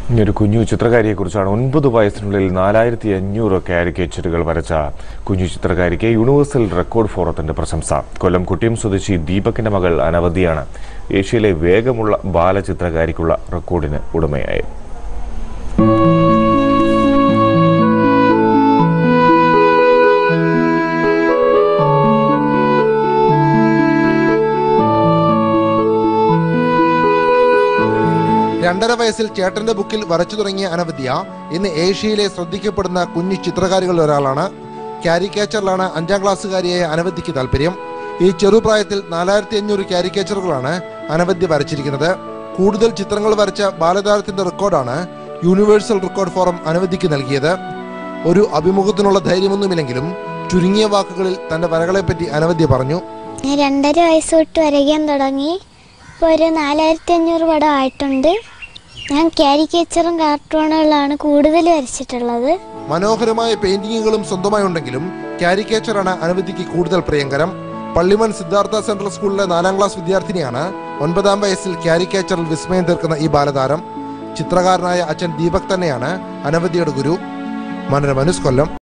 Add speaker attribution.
Speaker 1: ഒരു കുഞ്ഞു ചിത്രകാരിയെക്കുറിച്ചാണ് 9 വയസ്സിനുള്ളിൽ 4500 കാരിക്കേച്ചറുകൾ വരച്ച കുഞ്ഞു ചിത്രകാരിക്ക് യൂണിവേഴ്സൽ റെക്കോർഡ് ഫോറത്തിന്റെ പ്രശംസ. കൊല്ലം കുട്ടിയം സ്വദേശി ദീപകിന്റെ മകൾ അനവധിയാണ് ഏഷ്യയിലെ വേഗമുള്ള ബാലചിത്രകാരിക്കുള്ള റെക്കോർഡിന് ഉടമയായത്.
Speaker 2: രണ്ടര വയസ്സിൽ ചേട്ടന്റെ ബുക്കിൽ വരച്ചു തുടങ്ങിയ അനവധ്യ ഇന്ന് ഏഷ്യയിലെ ശ്രദ്ധിക്കപ്പെടുന്ന കുഞ്ഞു ചിത്രകാരികളിൽ ഒരാളാണ്. കാരിക്കേച്ചറിലാണ് 5ാം ക്ലാസ്സുകാരിയായ അനവധ്യയ്ക്ക് താല്പര്യം. ഈ ചെറുപ്രായത്തിൽ 4500 കാരിക്കേച്ചറുകളാണ് അനവധ്യ വരച്ചിരിക്കുന്നത്. കൂടുതൽ ചിത്രങ്ങൾ വരച്ച ബാലതാരത്തിന്റെ റെക്കോർഡാണ് യൂണിവേഴ്സൽ റെക്കോർഡ് ഫോറം അനവധ്യയ്ക്ക് നൽകിയത്. ഒരു അഭിമുഖത്തിനുള്ള ധൈര്യമൊന്നുമില്ലെങ്കിലും ചുരുങ്ങിയ വാക്കുകളിൽ തന്റെ വരകളെപ്പറ്റി അനവധ്യ പറഞ്ഞു.
Speaker 3: 2.5 വയസ്സ് തൊട്ട് വരയ്ക്കാൻ തുടങ്ങി. ഇപ്പോൾ ഒരു 4500 പടം ആയിട്ടുണ്ട്. ഞാൻ കാരിക്കേച്ചറും കാർട്ടൂണുകളാണ് കൂടുതൽ വരച്ചിട്ടുള്ളത്.
Speaker 2: മനോഹരമായ പെയിന്റിങ്ങുകളും സ്വന്തമായി ഉണ്ടെങ്കിലും കാരിക്കേച്ചറാണ് അനവധ്യയ്ക്ക് കൂടുതൽ പ്രിയങ്കരം. പള്ളിമൺ സിദ്ധാർത്ഥ സെൻട്രൽ സ്കൂളിലെ 4ാം ക്ലാസ് വിദ്യാർത്ഥിനിയാണ് 9ാം വയസ്സിൽ കാരിക്കേച്ചറിൽ വിസ്മയം തീർക്കുന്ന ഈ ബാലതാരം. ചിത്രകാരനായ അച്ഛൻ ദീപക് തന്നെയാണ് അനവധ്യയുടെ ഗുരു. മനോരമ ന്യൂസ്, കൊല്ലം.